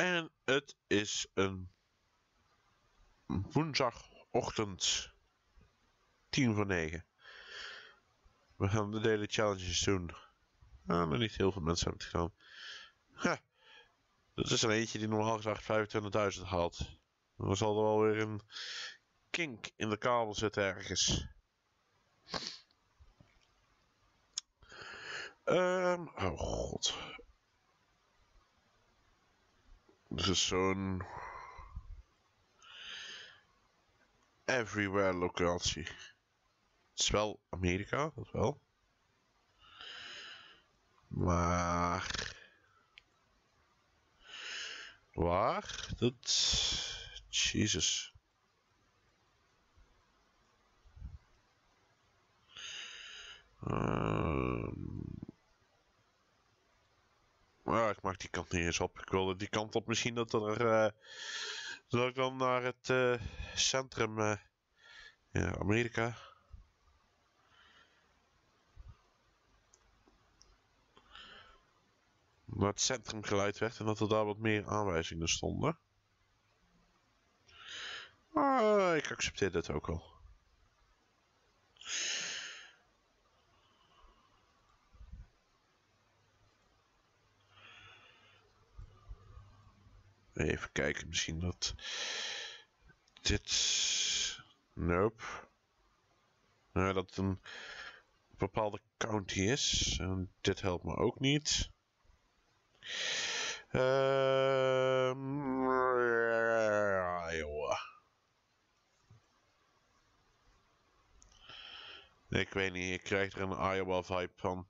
En het is een woensdagochtend 8:50. We gaan de daily challenges doen. Maar niet heel veel mensen hebben het gedaan. Dat is er eentje die normaal gezegd 25.000 haalt. Dan zal er wel weer een kink in de kabel zitten ergens. Oh god. Dit is zo'n everywhere locatie. Het is wel Amerika, dat wel. Maar waar? Dat... Jezus. Ik maak die kant niet eens op. Ik wilde die kant op misschien dat er... dat ik dan naar het centrum... ja, Amerika... naar het centrum geleid werd en dat er daar wat meer aanwijzingen stonden. Ik accepteer dit ook al. Even kijken, misschien dat dit... Nope. Nou, dat het een bepaalde county is. En dit helpt me ook niet. Iowa. Ik weet niet, ik krijg er een Iowa vibe van.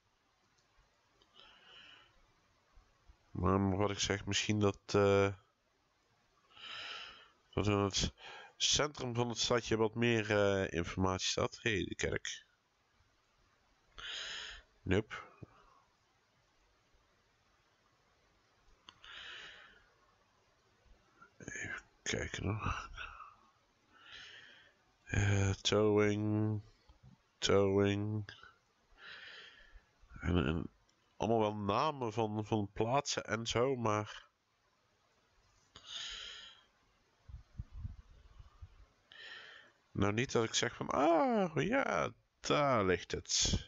Maar wat ik zeg, misschien dat dat in het centrum van het stadje wat meer informatie staat. Hé, de kerk. Nope. Even kijken nog. Towing. En allemaal wel namen van plaatsen en zo, maar... Nou, niet dat ik zeg van, ja, daar ligt het.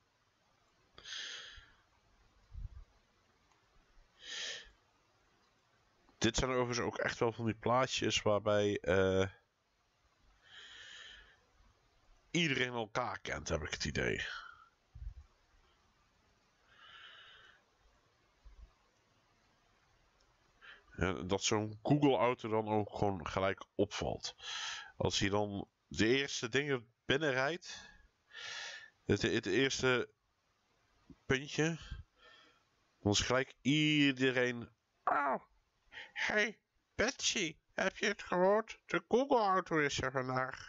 Dit zijn overigens ook echt wel van die plaatjes waarbij iedereen elkaar kent, heb ik het idee. Ja, dat zo'n Google-auto dan ook gewoon gelijk opvalt. Als hij dan de eerste dingen binnenrijdt, het eerste puntje, dan is gelijk iedereen... Oh, hey Betsy, heb je het gehoord? De Google-auto is er vandaag.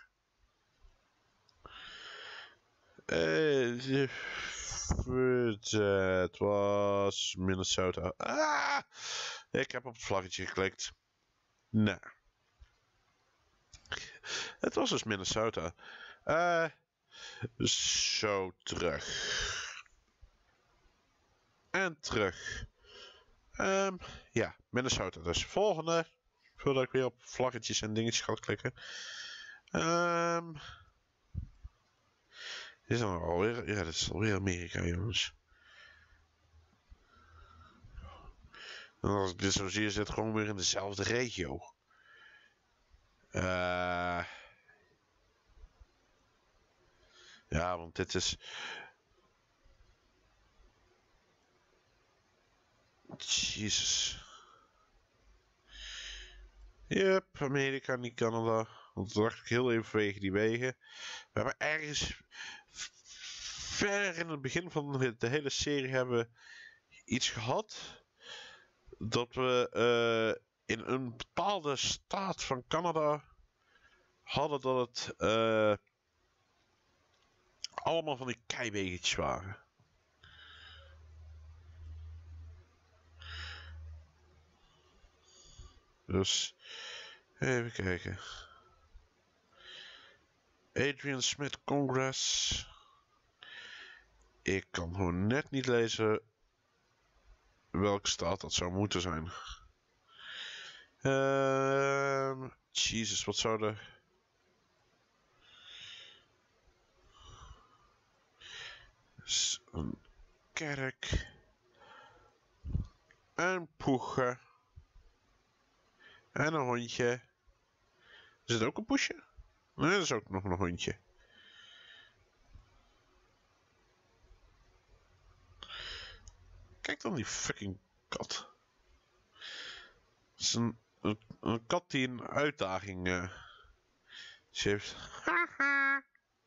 Het was Minnesota. Ik heb op het vlaggetje geklikt. Nou. Het was dus Minnesota. Zo terug. En terug. Ja, Minnesota. Dus volgende. Voordat ik weer op vlaggetjes en dingetjes ga klikken. Dit is dan alweer, ja, dit is alweer Amerika, jongens. En als ik dit zo zie, is dit gewoon weer in dezelfde regio. Ja, want dit is... Jezus. Yep, Amerika, niet Canada. Want toen dacht ik heel even vanwege die wegen. We hebben ergens... ver in het begin van de hele serie hebben we iets gehad dat we in een bepaalde staat van Canada hadden dat het allemaal van die keiwegetjes waren. Dus even kijken. Adrian Smith Congress. Ik kan gewoon net niet lezen welke staat dat zou moeten zijn. Jezus, wat zou er... Een kerk. Een poegen. En een hondje. Is het ook een poesje? Nee, dat is ook nog een hondje. Kijk dan die fucking kat. Het is een kat die een uitdaging heeft. Haha.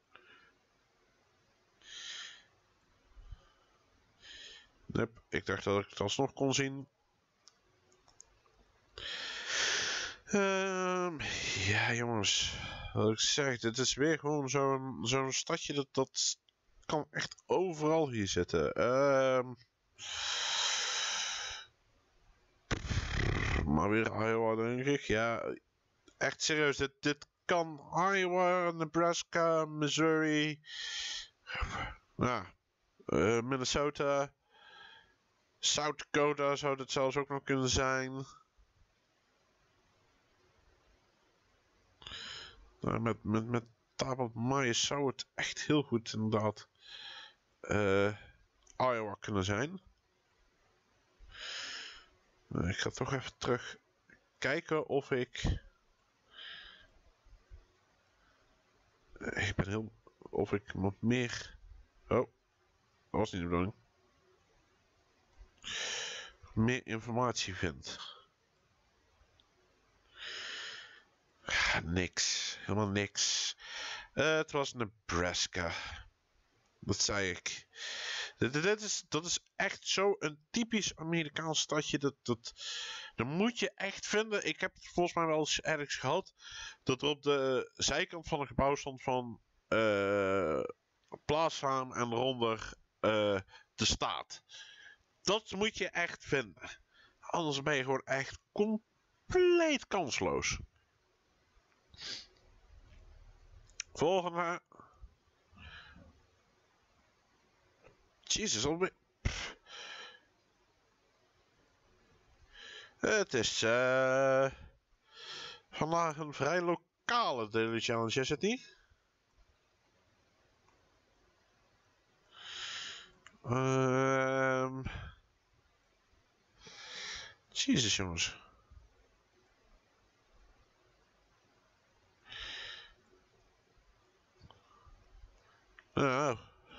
Yep, ik dacht dat ik het alsnog kon zien. Ja, jongens. Wat ik zeg, dit is weer gewoon zo'n stadje dat kan echt overal hier zitten. Maar weer Iowa, denk ik. Ja, echt serieus. Dit kan Iowa, Nebraska, Missouri. Ja, Minnesota. South Dakota zou dit zelfs ook nog kunnen zijn. Nou, met Tablet Mais zou het echt heel goed inderdaad Iowa kunnen zijn. Ik ga toch even terug kijken of ik... ik ben heel... of ik nog meer... Oh, dat was niet de bedoeling. Meer informatie vind. Niks. Helemaal niks. Het was Nebraska. Dat zei ik. Dat is echt zo een typisch Amerikaans stadje. Dat moet je echt vinden. Ik heb het volgens mij wel eens ergens gehad. Dat er op de zijkant van een gebouw stond van plaatsnaam en eronder de staat. Dat moet je echt vinden. Anders ben je gewoon echt compleet kansloos. Volgende. Jezus, alweer. Het is vandaag een vrij lokale Daily Challenge, is het niet? Jezus, jongens. Nou.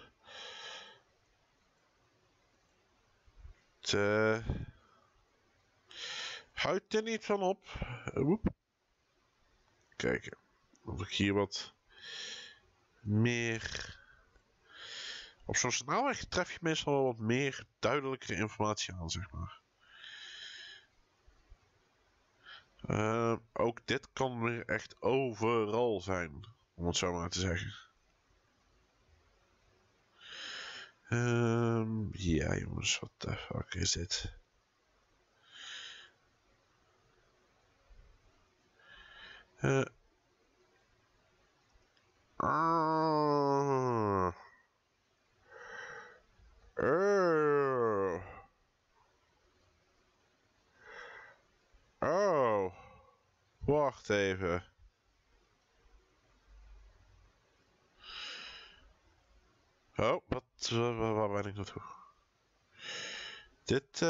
Houdt er niet van op. Woep. Kijken. Of ik hier wat meer... Op zo'n snelweg tref je meestal wel wat meer duidelijkere informatie aan, zeg maar. Ook dit kan weer echt overal zijn, om het zo maar te zeggen. Ja, jongens, wat de fuck is dit? Oh, wacht even. Oh, waar ben ik naartoe? Dit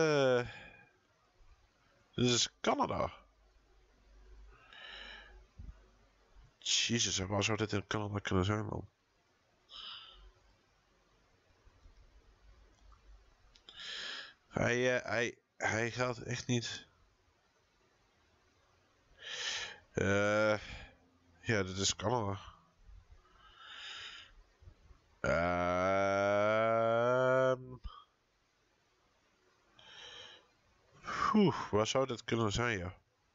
is Canada. Jezus, waar zou dit in Canada kunnen zijn dan? Hij gaat echt niet. Ja, dit is Canada. Waar zou dit kunnen zijn, ja?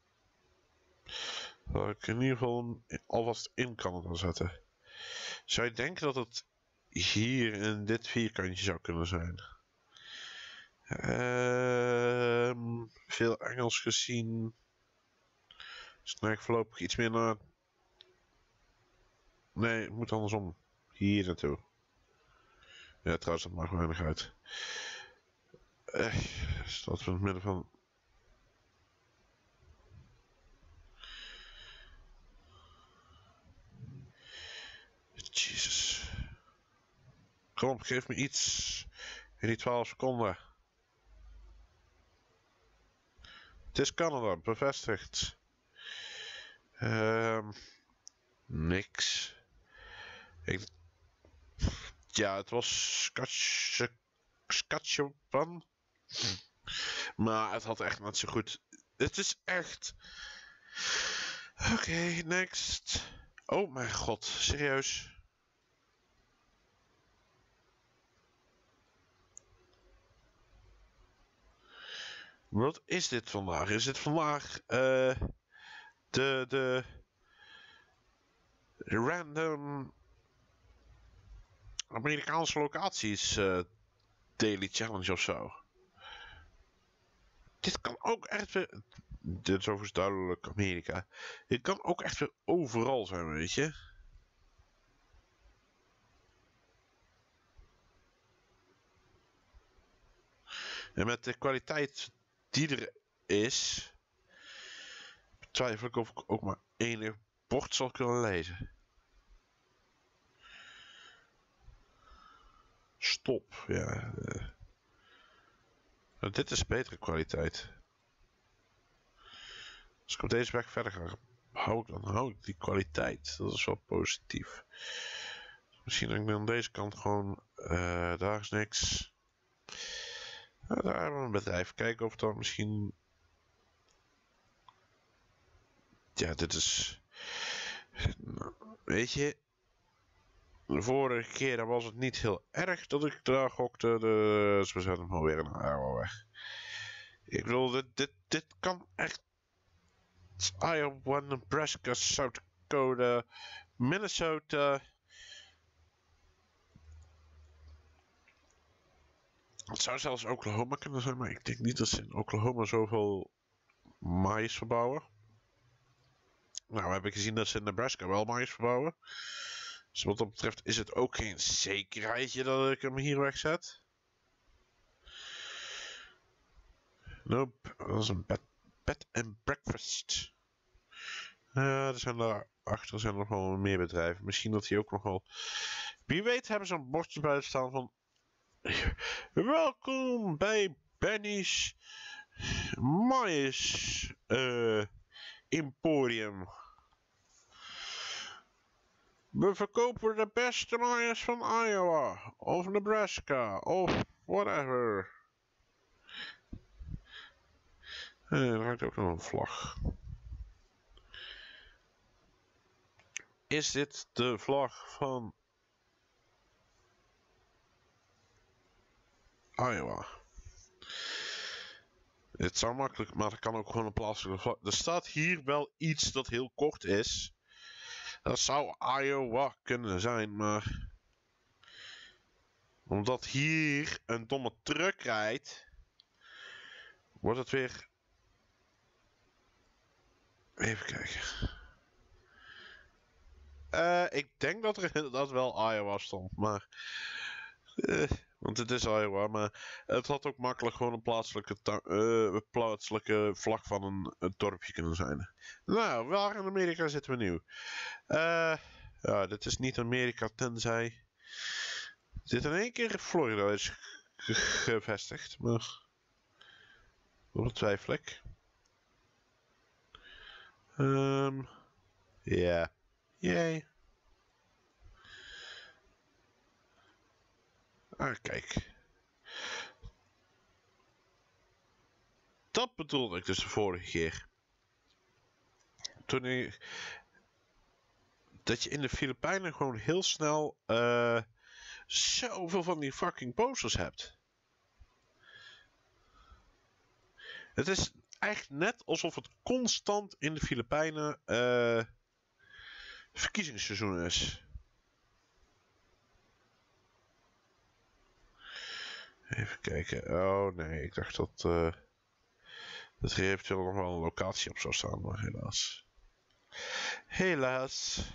Dat ik in ieder geval alvast in Canada zetten. Zou je denken dat het hier in dit vierkantje zou kunnen zijn? Veel Engels gezien. Snel voorlopig iets meer naar... Nee, het moet andersom. Hier naartoe. Ja, trouwens, dat maakt weinig uit. Staat we in het midden van... Kom, geef me iets. In die 12 seconden. Het is Canada, bevestigd. Niks. Ja, het was Saskatchewan. Maar het had echt net zo goed. Het is echt. Oké, next. Oh mijn god, serieus. Wat is dit vandaag? Is dit vandaag de random Amerikaanse locaties daily challenge of zo? Dit kan ook echt weer. Dit is overigens duidelijk Amerika. Dit kan ook echt weer overal zijn, weet je. En met de kwaliteit die er is, betwijfel ik of ik ook maar enig bord zal kunnen lezen. Stop, ja. Dit is betere kwaliteit. Als ik op deze weg verder ga, hou ik die kwaliteit. Dat is wel positief. Misschien dat ik aan deze kant gewoon... daar is niks. Daar hebben we een bedrijf. Kijken of dat misschien... Ja, dit is... Weet je... De vorige keer was het niet heel erg dat ik daar gokte. Dus we zetten hem gewoon weer een weg. Ik bedoel, dit kan echt... Iowa, Nebraska, South Dakota, Minnesota. Het zou zelfs Oklahoma kunnen zijn, maar ik denk niet dat ze in Oklahoma zoveel maïs verbouwen. Nou, we hebben gezien dat ze in Nebraska wel maïs verbouwen. Dus wat dat betreft is het ook geen zekerheidje dat ik hem hier wegzet. Nope, dat is een bed and breakfast. Er zijn daarachter zijn nog wel meer bedrijven. Misschien dat die ook nog wel... Wie weet hebben ze een bordje buiten staan van... Welkom bij Benny's Mais Emporium. We verkopen de beste maïs van Iowa of Nebraska of whatever. Er hangt ook nog een vlag. Is dit de vlag van Iowa? Het zou makkelijk, maar er kan ook gewoon een plaatselijke vlag. Er staat hier wel iets dat heel kort is. Dat zou Iowa kunnen zijn, maar... Omdat hier een domme truck rijdt... Wordt het weer... Even kijken. Ik denk dat er inderdaad wel Iowa stond, maar... want het is Iowa, maar het had ook makkelijk gewoon een plaatselijke vlag van een dorpje kunnen zijn. Nou, waar in Amerika zitten we nu? Ja, dit is niet Amerika, tenzij... Dit in één keer in Florida is gevestigd, maar... Dat twijfel ik. Ja. Yay. Ah, kijk. Dat bedoelde ik dus de vorige keer. Dat je in de Filipijnen gewoon heel snel zoveel van die fucking posters hebt. Het is echt net alsof het constant in de Filipijnen verkiezingsseizoen is. Even kijken. Oh nee, ik dacht dat er eventueel nog wel een locatie op zou staan, maar helaas. Helaas.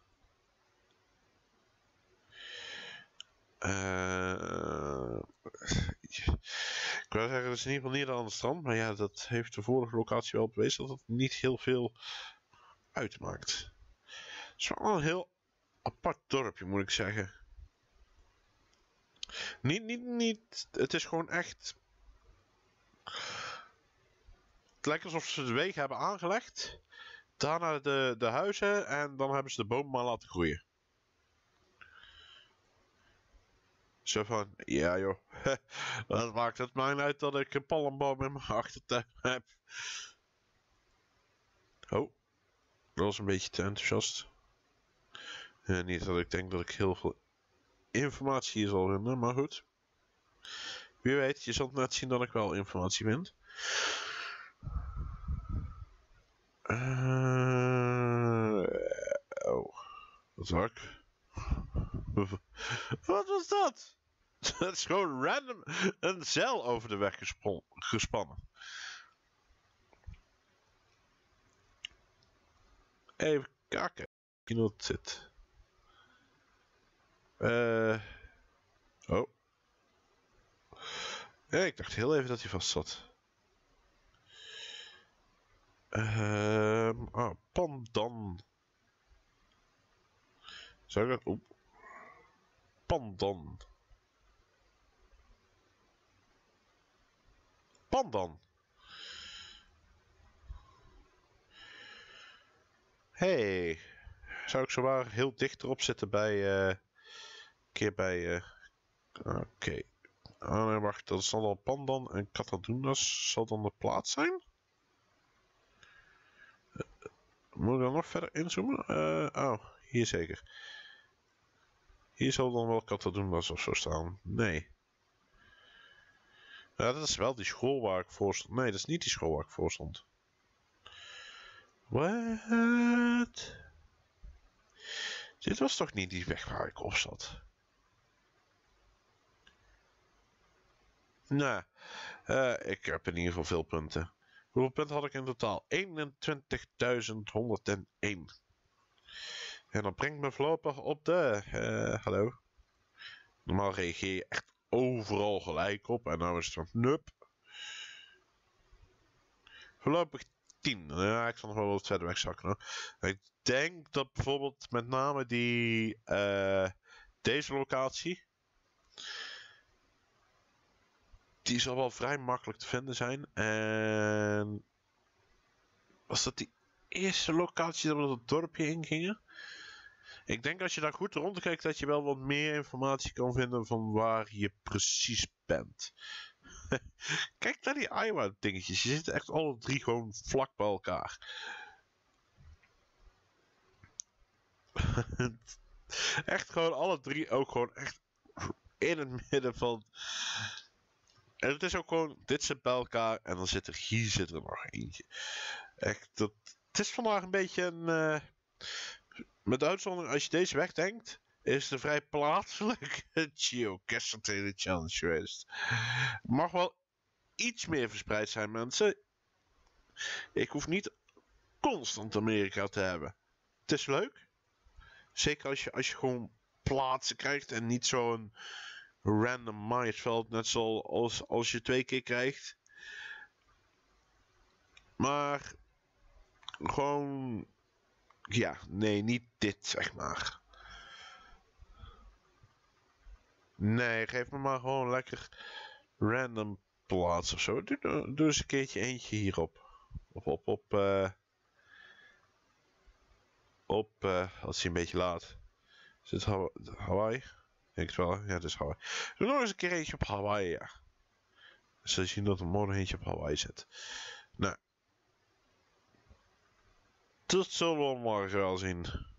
Ik wou zeggen, het is in ieder geval niet aan het strand, maar ja, dat heeft de vorige locatie wel bewezen dat het niet heel veel uitmaakt. Het is wel een heel apart dorpje, moet ik zeggen. Niet. Het is gewoon echt. Het lijkt alsof ze de wegen hebben aangelegd. Daarna de huizen en dan hebben ze de bomen maar laten groeien. Zo van, ja joh, wat maakt het mij uit dat ik een palmboom in mijn achtertuin heb? Oh, dat was een beetje te enthousiast. Niet dat ik denk dat ik heel veel informatie hier zal vinden, maar goed. Wie weet, je zult net zien dat ik wel informatie vind. Oh, wat zag ik? Wat was dat? Dat is gewoon random een zeil over de weg gespannen. Even kijken. You know het zit. Oh. Ja, ik dacht heel even dat hij vast zat. Pandan. Zou ik dat... Pandan. Pandan. Hey. Zou ik zowaar heel dicht erop zitten bij... een keer bij... Oké. Oh nee, wacht. Dat zal al Pandan en Catadunas zal dan de plaats zijn? Moet ik dan nog verder inzoomen? Oh, hier zeker. Hier zal dan wel Catadunas of zo staan. Nee. Ja, dat is wel die school waar ik voor stond. Nee, dat is niet die school waar ik voor stond. What? Dit was toch niet die weg waar ik op zat? Nou, ik heb in ieder geval veel punten. Hoeveel punten had ik in totaal? 21.101. En dat brengt me voorlopig op de... hallo. Normaal reageer je echt overal gelijk op. En nou is het van... Nup. Voorlopig 10. Ja, ik zal nog wel wat verder wegzakken hoor. Ik denk dat bijvoorbeeld met name die... deze locatie... Die zal wel vrij makkelijk te vinden zijn. En... Was dat die eerste locatie dat we het dorpje ingingen? Ik denk als je daar goed rondkijkt dat je wel wat meer informatie kan vinden van waar je precies bent. Kijk naar die Iowa dingetjes. Je zitten echt alle drie gewoon vlak bij elkaar. Echt gewoon alle drie ook gewoon echt in het midden van... En het is ook gewoon, dit zit bij elkaar en dan hier zit er nog eentje. Echt, het is vandaag een beetje een... met uitzondering, als je deze wegdenkt, is het een vrij plaatselijk geocaching challenge geweest. Mag wel iets meer verspreid zijn, mensen. Ik hoef niet constant Amerika te hebben. Het is leuk. Zeker als je gewoon plaatsen krijgt en niet zo'n random maisveld, net zoals als je 2 keer krijgt. Maar gewoon... Ja, nee, niet dit, zeg maar. Nee, geef me maar gewoon lekker random plaats of zo. Doe eens een keertje eentje hierop. Als hij een beetje laat. Is het Hawaii? Denk het wel, ja, het is Hawaii. Doe nog eens een keer eentje op Hawaii, ja. Zul je zien dat een mooi eentje op Hawaii zit. Nou. Dat zullen we morgen wel zien.